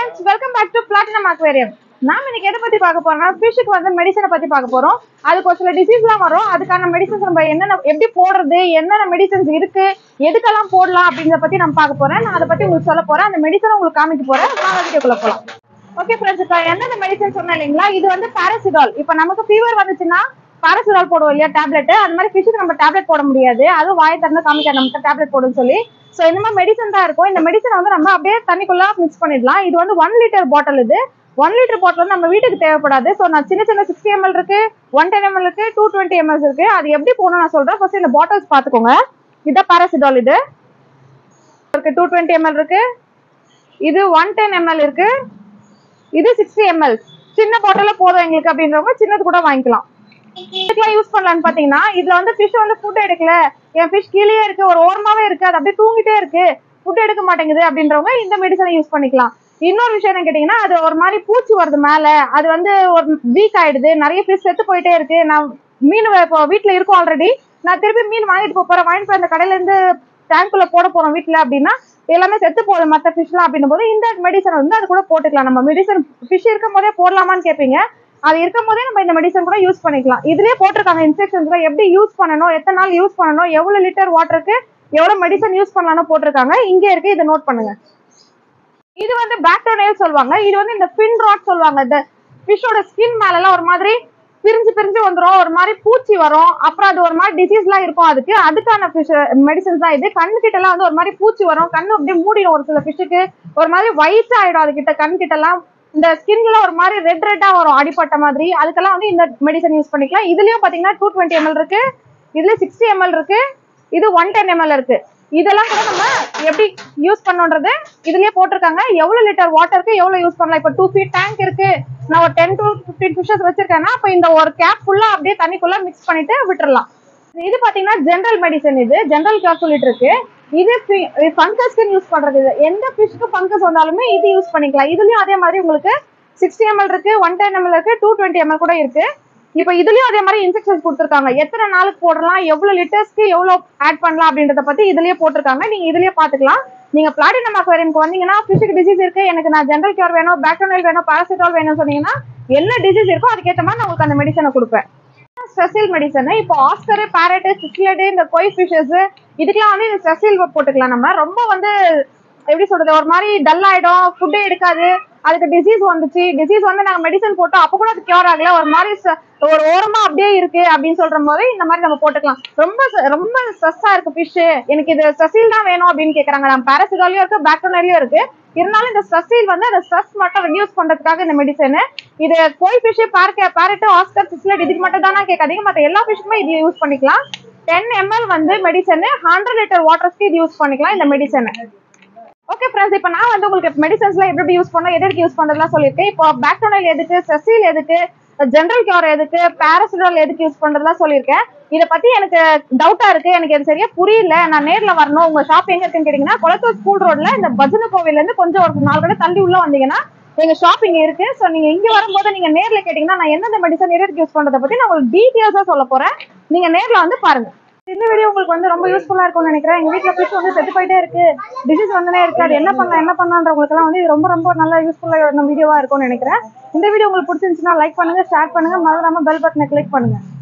friends, welcome back to Platinum Aquarium. நாம இன்னைக்கு எதை பத்தி பார்க்க போறோம்னா ஃபிஷ்க்கு வந்து மெடிசனை பத்தி பார்க்க போறோம். அதுக்கு ஒரு சில டிசீஸ்லாம் வரும். அதுக்கான மெடிசன்ஸ் நம்ம என்னென்ன எப்படி போடுறது, என்னென்ன மெடிசன்ஸ் இருக்கு, எதுக்கெல்லாம் போடலாம் அப்படிங்கறத பத்தி நம்ம பார்க்க போறேன். நான் அதை பத்தி உங்களுக்கு சொல்ல போறேன். அந்த மெடிசனை உங்களுக்கு காமிக்க போறேன். வாங்க வீடியோக்குள்ள போலாம். ஓகே फ्रेंड्स, இப்போ என்னென்ன மெடிசன் சொன்னேன் இல்லைங்களா, இது வந்து பாராசிடால். இப்போ நமக்கு ஃபீவர் வந்துச்சுன்னா பாராசிடால் போடுவோம் இல்லையா, டேப்லெட். அந்த மாதிரி ஃபிஷ்க்கு நம்ம டேப்லெட் போட முடியாது. அதுவும் வாயை திறந்து காமிக்க நமக்கு டேப்லெட் போடுன்னு சொல்லி. ஸோ இந்த மாதிரி மெடிசன் தான் இருக்கும். இந்த மெடிசனை வந்து நம்ம அப்படியே தண்ணிக்குள்ள மிக்ஸ் பண்ணிடலாம். இது வந்து 1 லிட்டர் பாட்டில். இது 1 லிட்டர் பாட்டில் வந்து நம்ம வீட்டுக்கு தேவைப்படாது. ஸோ நான் சின்ன 60 ml இருக்கு, 110 ml இருக்கு, 220 ml இருக்கு. அது எப்படி போகணும் நான் சொல்றேன். ஃபர்ஸ்ட் இந்த பாட்டில்ஸ் பார்த்துக்கோங்க. இதுதான் பாராசிடால். இது இருக்கு 220 ml இருக்கு, இது 110 ml இருக்கு, இது 60 ml. சின்ன பாட்டில போதும் எங்களுக்கு அப்படின்றவங்க சின்னது கூட வாங்கிக்கலாம். இதுக்கெல்லாம் யூஸ் பண்ணலான்னு பாத்தீங்கன்னா, இதுல வந்து ஃபிஷ் வந்து ஃபுட் எடுக்கல, என் ஃபிஷ் கீழே இருக்கு, ஒரு ஓரமாவே இருக்கு, அது அப்படியே தூங்கிட்டே இருக்கு, ஃபுட் எடுக்க மாட்டேங்குது அப்படின்றவங்க இந்த மெடிசனை யூஸ் பண்ணிக்கலாம். இன்னொரு விஷயம் என்ன கேட்டீங்கன்னா, அது ஒரு மாதிரி பூச்சி வருது மேல, அது வந்து ஒரு வீக் ஆயிடுது, நிறைய ஃபிஷ் செத்து போயிட்டே இருக்கு. நான் மீன் இப்போ வீட்டுல இருக்கும் ஆல்ரெடி, நான் திருப்பி மீன் வாங்கிட்டு போறேன், வாங்கிட்டு போய் அந்த கடையில இருந்து டேங்க்குள்ள போட போறோம் வீட்டுல அப்படின்னா எல்லாமே செத்து போகுது மற்ற ஃபிஷ்லாம் அப்படின்னும் போது இந்த மெடிசன் வந்து அது கூட போட்டுக்கலாம். நம்ம மெடிசன் ஃபிஷ் இருக்கும் போதே போடலாமான்னு கேட்பீங்க. அது இருக்கும் போதே நம்ம இந்த மெடிசன் கூட யூஸ் பண்ணிக்கலாம். இதுலயே போட்டிருக்காங்க இன்ஸ்ட்ரக்ஷன்ஸ்ல எப்படி யூஸ் பண்ணணும், எத்தனை நாள் யூஸ் பண்ணணும், எவ்வளவு லிட்டர் வாட்டருக்கு எவ்வளவு மெடிசன் யூஸ் பண்ணலாம்னு போட்டிருக்காங்க. இங்கே இருக்கு, இதை நோட் பண்ணுங்க. இது வந்து பேக்டோனில் சொல்லுவாங்க. இது வந்து இந்த ஃபின் ராட் சொல்லுவாங்க. இந்த ஃபிஷ்ஷோட ஸ்கின் மேல எல்லாம் ஒரு மாதிரி பிரிஞ்சு வந்துடும், ஒரு மாதிரி பூச்சி வரும், அப்புறம் அது ஒரு மாதிரி டிசீஸ் எல்லாம் இருக்கும். அதுக்கான ஃபிஷ் மெடிசன்ஸ் தான் இது. கண்ணு கிட்ட எல்லாம் வந்து ஒரு மாதிரி பூச்சி வரும், கண்ணு அப்படியே மூடிடும். ஒரு சில ஃபிஷ்ஷுக்கு ஒரு மாதிரி ஒயிட் ஆயிடும். அது கிட்ட கண் கிட்ட எல்லாம் இந்த ஸ்கின்ல ஒரு மாதிரி ரெட்டா வரும் அடிப்பட்ட மாதிரி. அதுக்கெல்லாம் வந்து இந்த மெடிசன் யூஸ் பண்ணிக்கலாம். இதுலயும் பாத்தீங்கன்னா 220 ml இருக்கு, இதுல 60 ml இருக்கு, இது 110 ml இருக்கு. இதெல்லாம் கூட நம்ம எப்படி யூஸ் பண்ணோன்றது இதுலயே போட்டிருக்காங்க. எவ்வளவு லிட்டர் வாட்டருக்கு எவ்வளவு யூஸ் பண்ணலாம். இப்ப 2 feet டேங்க் இருக்கு, நான் ஒரு 10 to 15 ஃபிஷஸ் வச்சிருக்கேன்னா அப்ப இந்த ஒரு கேப் ஃபுல்லா அப்படியே தண்ணிக்குள்ள மிக்ஸ் பண்ணிட்டு விட்டுறலாம். இது பாத்தீங்கன்னா ஜெனரல் மெடிசன். இது ஜெனரல் கேர் சொல்லிட்டு இருக்கு. இது ஃபங்கஸ்க்கு யூஸ் பண்றது. இது எந்த ஃபிஷ்க்கு ஃபங்கஸ் வந்தாலுமே இது யூஸ் பண்ணிக்கலாம். இதுலயும் அதே மாதிரி உங்களுக்கு 60 ml இருக்கு, 110 ml இருக்கு, 220 ml கூட இருக்கு. இப்ப இதுலயும் அதே மாதிரி இன்ஸ்ட்ரக்ஷன்ஸ் கொடுத்துருக்காங்க. எத்தனை நாளுக்கு போடலாம், எவ்வளவு லிட்டர்ஸ்க்கு எவ்வளவு ஆட் பண்ணலாம் அப்படின்றத பத்தி இதுலயே போட்டிருக்காங்க. நீங்க இதுலயே பாத்துக்கலாம். நீங்க பிளாட்டினம் அக்வேரியம்க்கு வந்தீங்கன்னா ஃபிஷ்க்கு டிசீஸ் இருக்கு, எனக்கு நான் ஜெனரல் கேர் வேணும், பேக்டோனில் வேணும், பாராசிடால் வேணும்னு சொன்னீங்கன்னா என்ன டிசீஸ் இருக்கோ அதுக்கேற்ற மாதிரி நான் உங்களுக்கு அந்த மெடிசனை கொடுப்பேன். ஸ்ட்ரெசில் மெடிசன். இப்போ ஆஸ்கர், பேரட், சிக்லெட், இந்த கொய் ஃபிஷஸ் இதுக்கெல்லாம் வந்து இந்த ஸ்ட்ரெசில் போட்டுக்கலாம். நம்ம ரொம்ப வந்து எப்படி சொல்றது, ஒரு மாதிரி டல் ஆயிடும், ஃபுட்டே எடுக்காது, அதுக்கு டிசீஸ் வந்துச்சு, டிசீஸ் வந்து நாங்க மெடிசன் போட்டோம் அப்ப கூட அது கியூர் ஆகல, ஒரு மாதிரி ஒரு ஓரமா அப்படியே இருக்கு அப்படின்னு சொல்ற போது இந்த மாதிரி நம்ம போட்டுக்கலாம். ரொம்ப ஸ்ட்ரெஸ்ஸா இருக்கு ஃபிஷ், எனக்கு இது ஸ்ட்ரெசில் தான் வேணும் அப்படின்னு கேக்குறாங்க. நம்ம பாராசிடாலையும் இருக்கு, பேக்டோனிலையும் இருக்கு. இருந்தாலும் இந்த ஸ்ட்ரெசில் வந்து அந்த ஸ்ட்ரெஸ் மட்டும் ரெடியூஸ் பண்றதுக்காக இந்த மெடிசன். இது koi fish, parrot, oscar, cichlid இதுக்கு மட்டும் தானே கேட்காதீங்க, மற்ற எல்லா ஃபிஷ்க்குமே இது யூஸ் பண்ணிக்கலாம். 10 ml வந்து மெடிசன், 100 லிட்டர் வாட்டர்ஸ்க்கு இது யூஸ் பண்ணிக்கலாம் இந்த மெடிசன். ஓகே ஃப்ரெண்ட்ஸ், இப்போ நான் வந்து உங்களுக்கு மெடிசன்ஸ்லாம் எப்படி யூஸ் பண்ணோம், எதுக்கு யூஸ் பண்றதுலாம் சொல்லியிருக்கேன். இப்போ பேக்டோனில் எதுக்கு, ஸ்ட்ரெசில் எதுக்கு, ஜெனரல் கியூர் எதுக்கு, பாராசிடால் எதுக்கு யூஸ் பண்றதுலாம் சொல்லியிருக்கேன். இதை பத்தி எனக்கு டவுட்டா இருக்கு, எனக்கு இது சரியா புரியல, நான் நேர்ல வரணும். உங்க ஷாப் எங்க இருக்குன்னு கேட்டீங்கன்னா கொளத்தூர் ஸ்கூல் ரோட்ல இந்த பஜனை கோவில்ல இருந்து கொஞ்சம் ஒரு 4 கடை தள்ளி உள்ள வந்தீங்கன்னா எங்க ஷாப் இங்க இருக்கு. ஸோ நீங்க இங்க வரும்போது நீங்க நேர்ல கேட்டீங்கன்னா நான் எந்தெந்த மெடிசன் எதுக்கு யூஸ் பண்றதை பத்தி நான் உங்களுக்கு டீட்டெயில்ஸா சொல்ல போறேன். நீங்க நேர்ல வந்து பாருங்க. இந்த வீடியோ உங்களுக்கு வந்து ரொம்ப யூஸ்ஃபுல்லா இருக்கும்னு நினைக்கிறேன். எங்க வீட்டுல ஃபிஷ் வந்து செத்து போயிட்டே இருக்கு, டிசீஸ் வந்துனே இருக்காது, என்ன பண்ணலான்றவங்களுக்கு எல்லாம் வந்து இது ரொம்ப நல்ல யூஸ்ஃபுல்லா வீடியோவா இருக்கும்னு நினைக்கிறேன். இந்த வீடியோ உங்களுக்கு பிடிச்சிருந்துச்சுன்னா லைக் பண்ணுங்க, ஷேர் பண்ணுங்க, மறக்காம பெல் பட்டனை கிளிக் பண்ணுங்க.